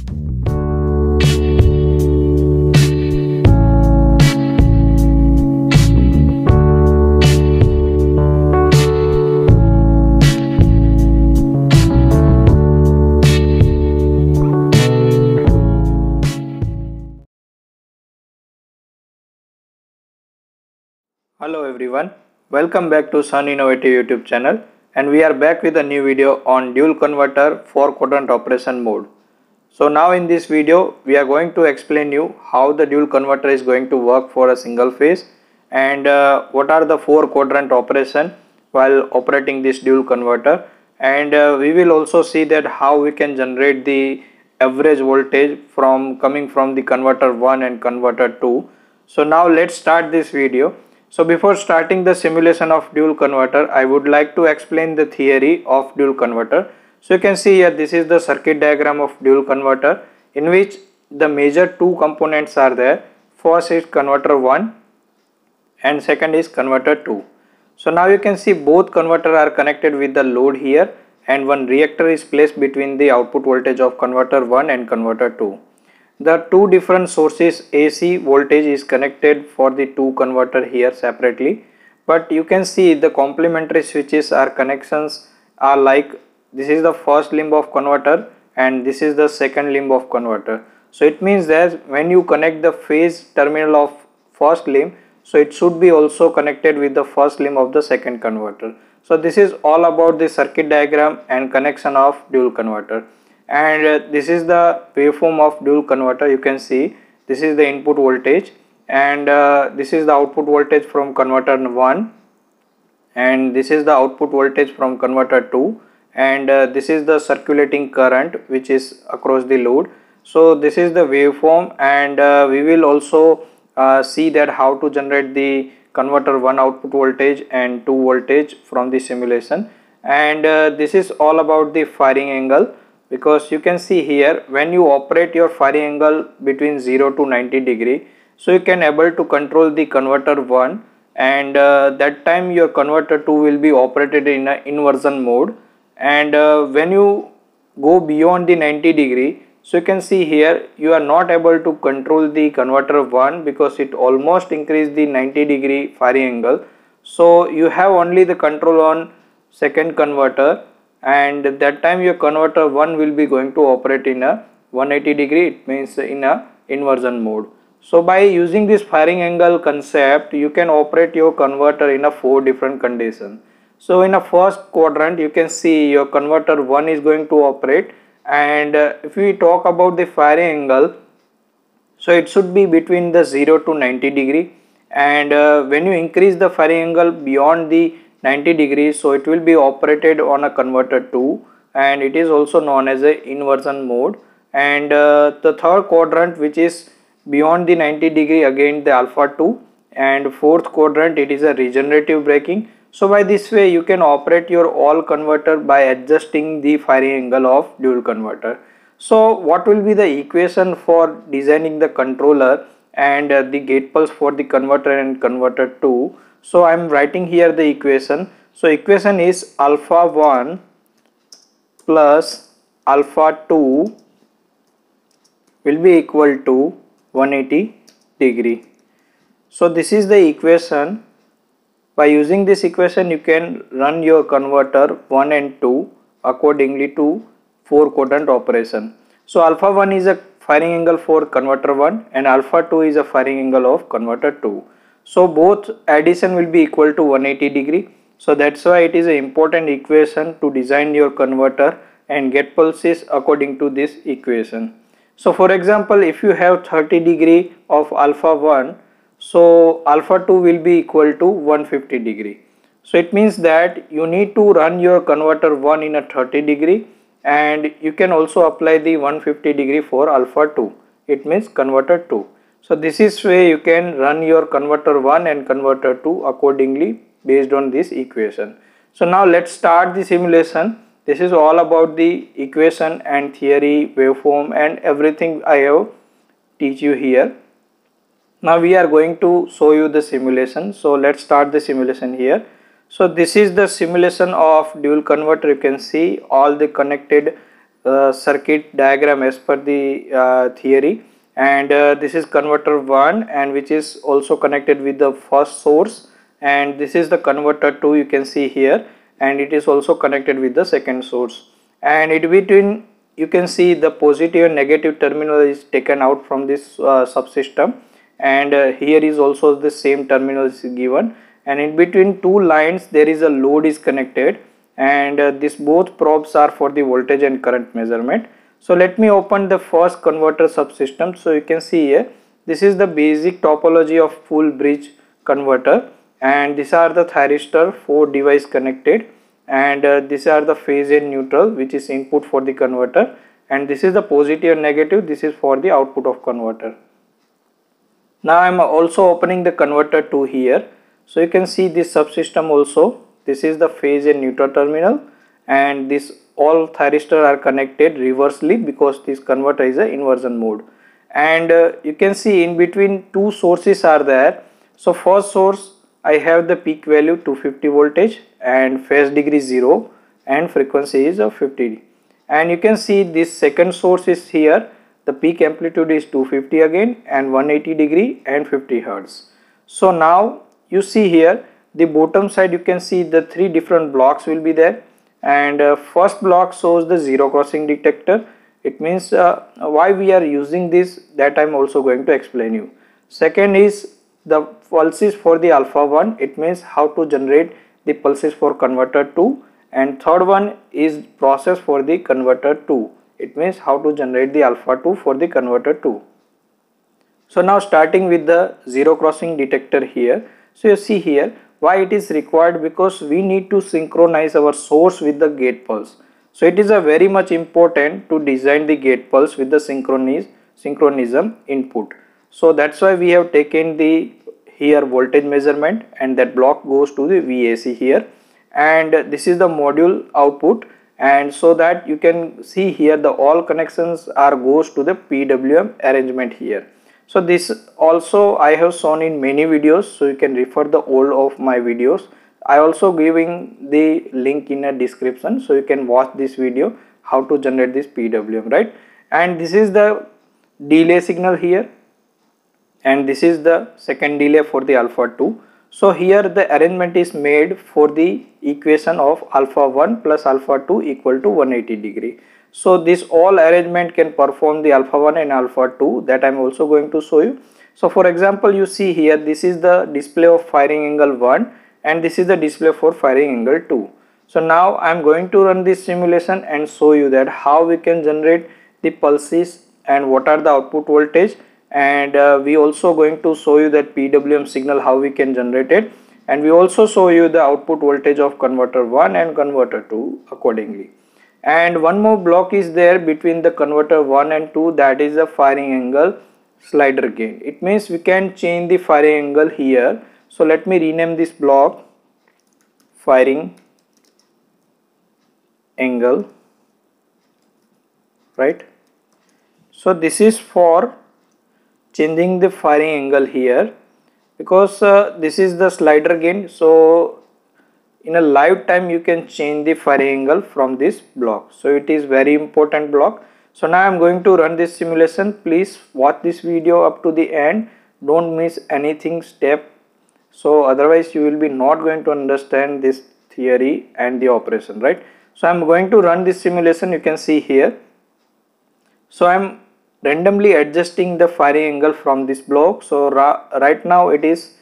Hello everyone, welcome back to Sun Innovative YouTube channel, and we are back with a new video on dual converter for quadrant operation mode. So now in this video we are going to explain you how the dual converter is going to work for a single phase and what are the 4 quadrant operation while operating this dual converter, and we will also see that how we can generate the average voltage coming from the converter 1 and converter 2. So now let's start this video. So before starting the simulation of dual converter, I would like to explain the theory of dual converter. So you can see here, this is the circuit diagram of dual converter, in which the major 2 components are there. First is converter 1 and second is converter 2. So now you can see both converter are connected with the load here, and one reactor is placed between the output voltage of converter 1 and converter 2. The 2 different sources AC voltage is connected for the 2 converter here separately, but you can see the complementary switches or connections are like this is the first limb of converter and this is the second limb of converter. So it means that when you connect the phase terminal of first limb, so it should be also connected with the first limb of the second converter. So this is all about the circuit diagram and connection of dual converter. And this is the waveform of dual converter. You can see this is the input voltage, and this is the output voltage from converter 1, and this is the output voltage from converter 2, and this is the circulating current which is across the load. So this is the waveform, and we will also see that how to generate the converter 1 output voltage and 2 voltage from the simulation. And this is all about the firing angle, because you can see here when you operate your firing angle between 0 to 90 degree, so you can able to control the converter 1, and that time your converter 2 will be operated in a inversion mode. And when you go beyond the 90 degree, so you can see here you are not able to control the converter 1 because it almost increased the 90 degree firing angle. So you have only the control on second converter, and that time your converter 1 will be going to operate in a 180 degree, it means in a inversion mode. So by using this firing angle concept, you can operate your converter in a 4 different conditions. So in a first quadrant, you can see your converter 1 is going to operate, and if we talk about the firing angle, so it should be between the 0 to 90 degree, and when you increase the firing angle beyond the 90 degrees, so it will be operated on a converter 2, and it is also known as a inversion mode. And the third quadrant, which is beyond the 90 degree, again the alpha 2, and fourth quadrant it is a regenerative braking. So by this way you can operate your all converter by adjusting the firing angle of dual converter. So what will be the equation for designing the controller and the gate pulse for the converter and converter 2? So I am writing here the equation. So equation is alpha 1 plus alpha 2 will be equal to 180 degree. So this is the equation. By using this equation you can run your converter 1 and 2 accordingly to 4 quadrant operation. So alpha 1 is a firing angle for converter 1 and alpha 2 is a firing angle of converter 2. So both addition will be equal to 180 degree. So that's why it is an important equation to design your converter and get pulses according to this equation. So for example, if you have 30 degree of alpha 1, so alpha 2 will be equal to 150 degree. So it means that you need to run your converter 1 in a 30 degree, and you can also apply the 150 degree for alpha 2. It means converter 2. So this is way you can run your converter 1 and converter 2 accordingly based on this equation. So now let's start the simulation. This is all about the equation and theory, waveform and everything I have teach you here. Now we are going to show you the simulation. So let's start the simulation here. So this is the simulation of dual converter. You can see all the connected circuit diagram as per the theory, and this is converter 1, and which is also connected with the first source, and this is the converter 2, you can see here, and it is also connected with the second source, and in between you can see the positive and negative terminal is taken out from this subsystem, and here is also the same terminal is given, and in between two lines there is a load is connected, and this both probes are for the voltage and current measurement. So let me open the first converter subsystem. So you can see here, this is the basic topology of full bridge converter, and these are the thyristor, 4 device connected, and these are the phase and neutral, which is input for the converter, and this is the positive and negative, this is for the output of converter. Now I am also opening the converter 2 here. So you can see this subsystem also, this is the phase and neutral terminal, and this all thyristor are connected reversely because this converter is a inversion mode, and you can see in between two sources are there. So first source I have the peak value 250 voltage and phase degree 0 and frequency is of 50, and you can see this second source is here, the peak amplitude is 250 again and 180 degree and 50 Hertz. So now you see here the bottom side, you can see the three different blocks will be there, and first block shows the zero crossing detector. It means why we are using this, that I am also going to explain you. Second is the pulses for the alpha 1, it means how to generate the pulses for converter 2, and third one is process for the converter 2, it means how to generate the alpha 2 for the converter 2. So now starting with the zero crossing detector here. So you see here why it is required, because we need to synchronize our source with the gate pulse. So it is a very much important to design the gate pulse with the synchronism input. So that's why we have taken the here voltage measurement, and that block goes to the VAC here, and this is the module output, and so that you can see here the all connections are goes to the PWM arrangement here. So this also I have shown in many videos, so you can refer the old of my videos. I also giving the link in a description, so you can watch this video how to generate this PWM, right? And this is the delay signal here, and this is the second delay for the alpha 2. So here the arrangement is made for the equation of alpha 1 plus alpha 2 equal to 180 degree. So this all arrangement can perform the alpha 1 and alpha 2, that I am also going to show you. So for example, you see here this is the display of firing angle 1 and this is the display for firing angle 2. So now I am going to run this simulation and show you that how we can generate the pulses and what are the output voltage, and we also going to show you that PWM signal how we can generate it, and we also show you the output voltage of converter 1 and converter 2 accordingly. And one more block is there between the converter 1 and 2, that is the firing angle slider gain. It means we can change the firing angle here. So let me rename this block firing angle, right? So this is for changing the firing angle here, because this is the slider gain. So in a live time you can change the firing angle from this block, so it is very important block. So now I am going to run this simulation. Please watch this video up to the end, don't miss anything step, so otherwise you will be not going to understand this theory and the operation, right? So I am going to run this simulation. You can see here, so I am randomly adjusting the firing angle from this block. So right now it is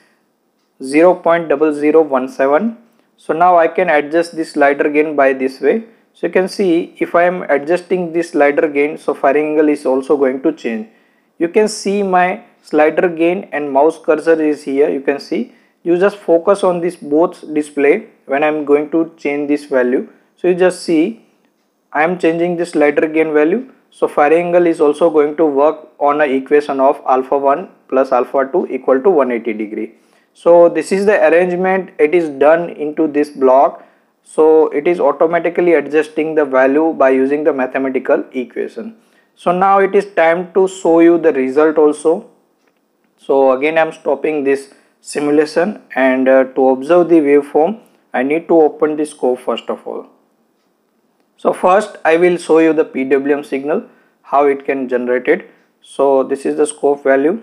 0.0017. So now I can adjust this slider gain by this way. So you can see if I am adjusting this slider gain, so firing angle is also going to change. You can see my slider gain and mouse cursor is here. You can see, you just focus on this both display when I am going to change this value. So you just see I am changing this slider gain value. So firing angle is also going to work on an equation of alpha 1 plus alpha 2 equal to 180 degree. So this is the arrangement, it is done into this block. So it is automatically adjusting the value by using the mathematical equation. So now it is time to show you the result also. So again I am stopping this simulation, and to observe the waveform I need to open the scope first of all. So first I will show you the PWM signal, how it can generate it. So this is the scope value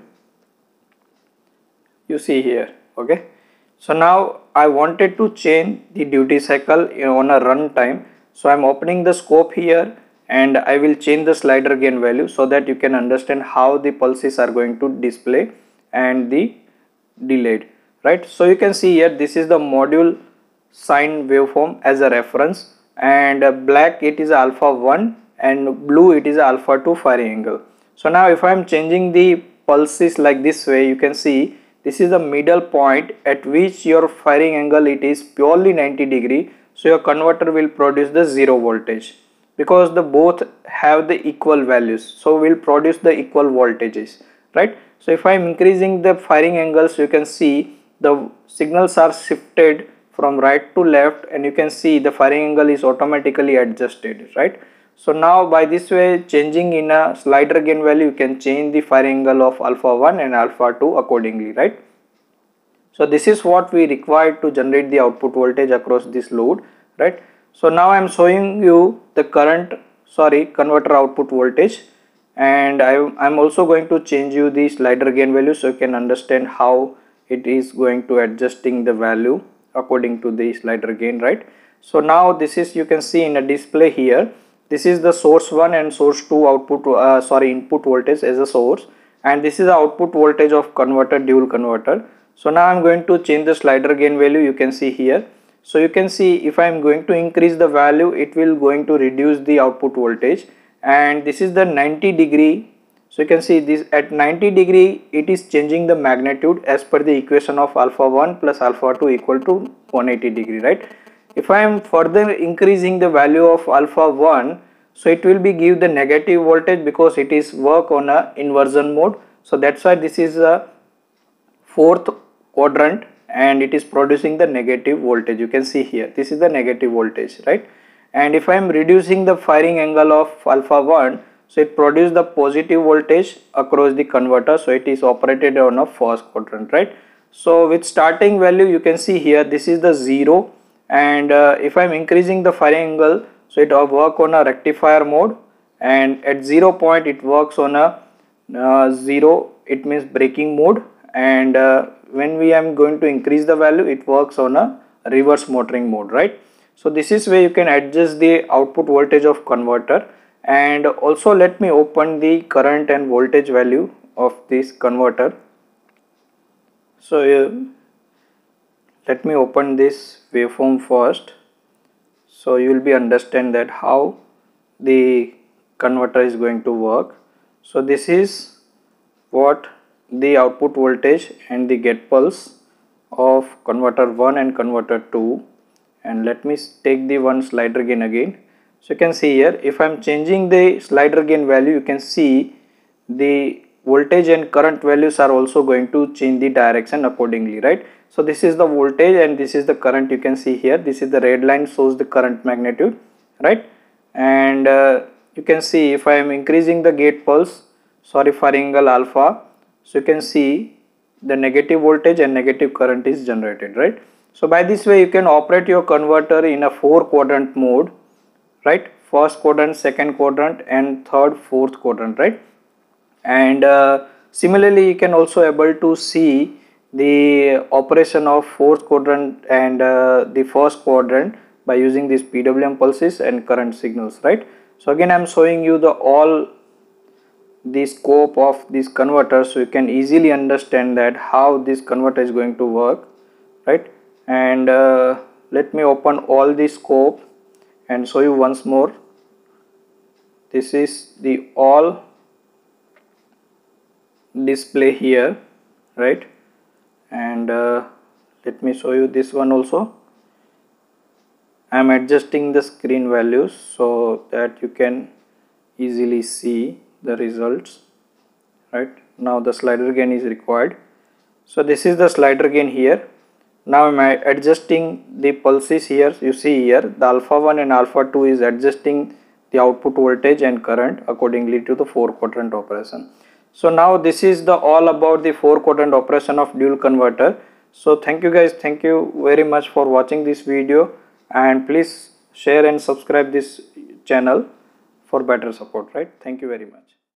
you see here. Okay, so now I wanted to change the duty cycle on a run time. So I'm opening the scope here and I will change the slider gain value so that you can understand how the pulses are going to display and the delayed, right? So you can see here, this is the module sine waveform as a reference, and black it is alpha 1 and blue it is alpha 2 firing angle. So now if I am changing the pulses like this way, you can see this is the middle point at which your firing angle it is purely 90°. So your converter will produce the 0 voltage because the both have the equal values, so will produce the equal voltages, right? So if I am increasing the firing angles, you can see the signals are shifted from right to left and you can see the firing angle is automatically adjusted, right? So now by this way, changing in a slider gain value, you can change the firing angle of alpha 1 and alpha 2 accordingly, right? So this is what we require to generate the output voltage across this load, right? So now I am showing you the converter output voltage, and I am also going to change you the slider gain value so you can understand how it is going to adjusting the value according to the slider gain, right? So now this is, you can see in a display here, this is the source 1 and source 2 input voltage as a source, and this is the output voltage of converter, dual converter. So now I am going to change the slider gain value, you can see here. So you can see if I am going to increase the value, it will going to reduce the output voltage, and this is the 90°. So you can see this at 90°, it is changing the magnitude as per the equation of alpha 1 plus alpha 2 equal to 180°, right? If I am further increasing the value of alpha 1, so it will be give the negative voltage because it is work on a inversion mode. So that's why this is a fourth quadrant and it is producing the negative voltage. You can see here, this is the negative voltage, right? And if I am reducing the firing angle of alpha 1, so it produces the positive voltage across the converter, so it is operated on a first quadrant, right? So with starting value, you can see here, this is the 0, and if I am increasing the firing angle, so it will work on a rectifier mode, and at 0 point it works on a 0, it means braking mode, and when we am going to increase the value, it works on a reverse motoring mode, right? So this is where you can adjust the output voltage of converter. And also let me open the current and voltage value of this converter. So let me open this waveform first, so you will be understand that how the converter is going to work. So this is what the output voltage and the get pulse of converter 1 and converter 2, and let me take the one slider gain again. So you can see here, if I am changing the slider gain value, you can see the voltage and current values are also going to change the direction accordingly, right? So this is the voltage and this is the current. You can see here, this is the red line shows the current magnitude, right? And you can see if I am increasing the gate pulse, firing angle alpha, so you can see the negative voltage and negative current is generated, right? So by this way you can operate your converter in a 4 quadrant mode, right? First quadrant, second quadrant, and third, fourth quadrant, right? And similarly you can also able to see the operation of fourth quadrant and the first quadrant by using these PWM pulses and current signals, right? So again I am showing you the scope of this converter, so you can easily understand that how this converter is going to work, right? And let me open all the scope and show you once more. This is the all display here, right? And let me show you this one also. I am adjusting the screen values so that you can easily see the results, right? Now the slider gain is required. So this is the slider gain here. Now I am adjusting the pulses here. You see here the alpha 1 and alpha 2 is adjusting the output voltage and current accordingly to the 4 quadrant operation. So now this is the all about the 4 quadrant operation of dual converter. So thank you guys, thank you very much for watching this video, and please share and subscribe this channel for better support, right? Thank you very much.